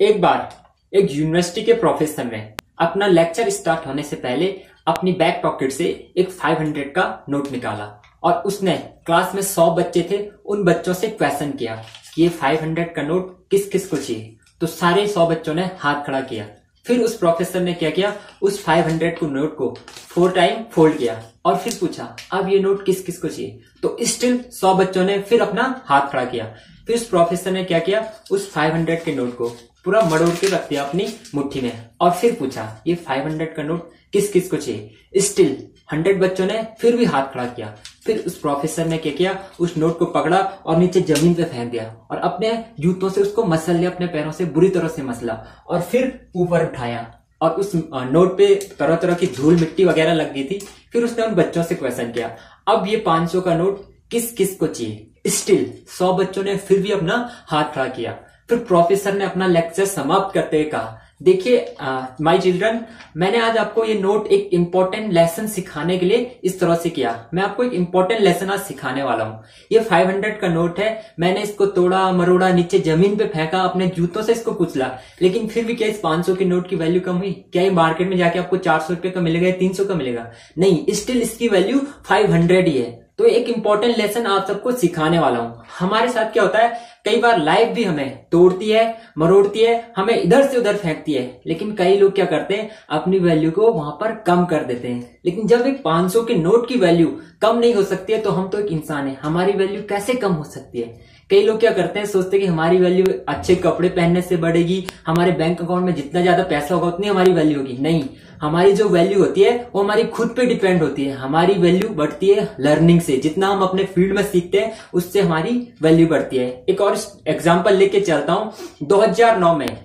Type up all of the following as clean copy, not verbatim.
एक बार एक यूनिवर्सिटी के प्रोफेसर ने अपना लेक्चर स्टार्ट होने से पहले अपनी बैक पॉकेट से एक 500 का नोट निकाला और उसने क्लास में 100 बच्चे थे, उन बच्चों से क्वेश्चन किया कि ये 500 का नोट किस किस को चाहिए। तो सारे 100 बच्चों ने हाथ खड़ा किया। फिर उस प्रोफेसर ने क्या किया, उस 500 को नोट को 4 टाइम फोल्ड किया और फिर पूछा अब ये नोट किस किस को चाहिए। तो स्टिल 100 बच्चों ने फिर अपना हाथ खड़ा किया। फिर उस प्रोफेसर ने क्या किया, उस 500 के नोट को पूरा मड़ोड़ के रख दिया अपनी मुट्ठी में और फिर पूछा ये 500 का नोट किस किस को चाहिए। स्टिल 100 बच्चों ने फिर भी हाथ खड़ा किया। फिर उस प्रोफेसर ने क्या किया, उस नोट को पकड़ा और नीचे जमीन पे फेंक दिया और अपने जूतों से उसको मसल लिया, अपने पैरों से बुरी तरह से मसला और फिर ऊपर उठाया और उस नोट पे तरह तरह की धूल मिट्टी वगैरह लग गई थी। फिर उसने उन बच्चों से क्वेश्चन किया अब ये 500 का नोट किस किस को चाहिए। स्टिल 100 बच्चों ने फिर भी अपना हाथ खड़ा किया। फिर प्रोफेसर ने अपना लेक्चर समाप्त करते हुए कहा देखिए माय चिल्ड्रन, मैंने आज आपको ये नोट एक इम्पोर्टेंट लेसन सिखाने के लिए इस तरह से किया। मैं आपको एक इम्पोर्टेंट लेसन आज सिखाने वाला हूँ। ये 500 का नोट है, मैंने इसको तोड़ा मरोड़ा, नीचे जमीन पे फेंका, अपने जूतों से इसको कुचला, लेकिन फिर भी क्या इस 500 के नोट की वैल्यू कम हुई? क्या ये मार्केट में जाके आपको 400 रुपए का मिलेगा या 300 का मिलेगा? नहीं, स्टिल इसकी वैल्यू 500 ही है। तो एक इंपॉर्टेंट लेसन आप सबको सिखाने वाला हूं। हमारे साथ क्या होता है, कई बार लाइफ भी हमें तोड़ती है, मरोड़ती है, हमें इधर से उधर फेंकती है, लेकिन कई लोग क्या करते हैं, अपनी वैल्यू को वहां पर कम कर देते हैं। लेकिन जब एक 500 के नोट की वैल्यू कम नहीं हो सकती है तो हम तो एक इंसान है, हमारी वैल्यू कैसे कम हो सकती है? कई लोग क्या करते हैं, सोचते हैं कि हमारी वैल्यू अच्छे कपड़े पहनने से बढ़ेगी, हमारे बैंक अकाउंट में जितना ज्यादा पैसा होगा उतनी हमारी वैल्यू होगी। नहीं, हमारी जो वैल्यू होती है वो हमारी खुद पे डिपेंड होती है। हमारी वैल्यू बढ़ती है लर्निंग से, जितना हम अपने फील्ड में सीखते हैं उससे हमारी वैल्यू बढ़ती है। एक और एग्जांपल लेके चलता हूं। 2009 में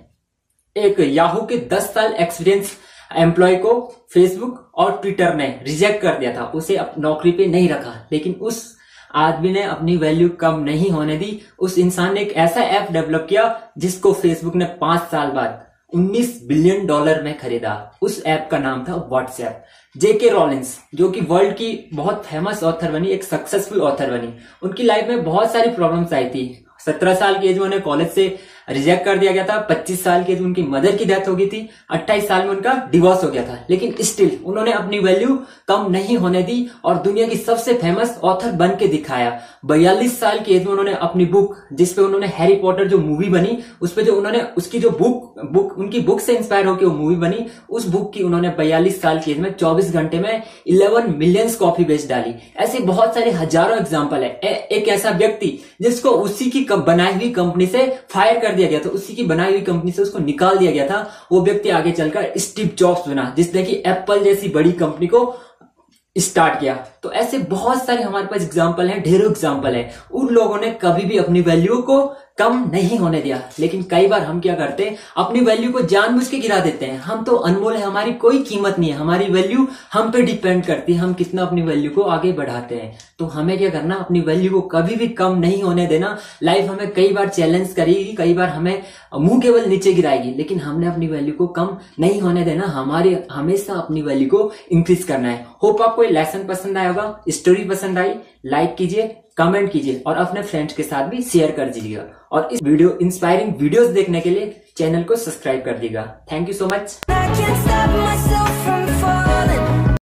एक याहू के 10 साल एक्सपीरियंस एम्प्लॉय को फेसबुक और ट्विटर ने रिजेक्ट कर दिया था, उसे नौकरी पे नहीं रखा, लेकिन उस आदमी ने अपनी वैल्यू कम नहीं होने दी। उस इंसान ने एक ऐसा ऐप डेवलप किया जिसको फेसबुक ने 5 साल बाद $19 बिलियन में खरीदा। उस ऐप का नाम था व्हाट्सएप। जेके रॉलिंग्स, जो कि वर्ल्ड की बहुत फेमस ऑथर बनी, एक सक्सेसफुल ऑथर बनी, उनकी लाइफ में बहुत सारी प्रॉब्लम्स आई थी। 17 साल की एज में उन्हें कॉलेज से रिजेक्ट कर दिया गया था, 25 साल की एज में उनकी मदर की डेथ हो गई थी, 28 साल में उनका डिवोर्स हो गया था, लेकिन स्टिल उन्होंने अपनी वैल्यू कम नहीं होने दी और दुनिया की सबसे फेमस ऑथर बन के दिखाया। 42 साल की एज में उन्होंने अपनी बुक, जिसपे उन्होंने हैरी पॉटर जो मूवी बनी, उसपे जो उन्होंने उसकी जो बुक उनकी बुक से इंस्पायर होकर वो मूवी बनी, उस बुक की उन्होंने 42 साल की एज में 24 घंटे में 11 मिलियन कॉपी बेच डाली। ऐसे बहुत सारे हजारों एग्जाम्पल है। एक ऐसा व्यक्ति जिसको उसी की बनाई हुई कंपनी से फायर कर दिया गया था, उसी की बनाई हुई कंपनी से उसको निकाल दिया गया था, वो व्यक्ति आगे चलकर स्टीव जॉब्स बना, जिसने कि एप्पल जैसी बड़ी कंपनी को स्टार्ट किया। तो ऐसे बहुत सारे हमारे पास एग्जाम्पल हैं, ढेरों एग्जाम्पल हैं। उन लोगों ने कभी भी अपनी वैल्यू को कम नहीं होने दिया, लेकिन कई बार हम क्या करते हैं, अपनी वैल्यू को जानबूझ के गिरा देते हैं। हम तो अनमोल है, हमारी कोई कीमत नहीं है, हमारी वैल्यू हम पे डिपेंड करती है, हम कितना अपनी वैल्यू को आगे बढ़ाते हैं। तो हमें क्या करना, अपनी वैल्यू को कभी भी कम नहीं होने देना। लाइफ हमें कई बार चैलेंज करेगी, कई बार हमें मुंह केवल नीचे गिराएगी, लेकिन हमने अपनी वैल्यू को कम नहीं होने देना, हमारी हमेशा अपनी वैल्यू को इंक्रीज करना है। होप आपको ये लेसन पसंद आया होगा। स्टोरी पसंद आई, लाइक कीजिए, कमेंट कीजिए और अपने फ्रेंड्स के साथ भी शेयर कर दीजिएगा। और इस वीडियो इंस्पायरिंग वीडियोस देखने के लिए चैनल को सब्सक्राइब कर दीजिएगा। Thank you so much.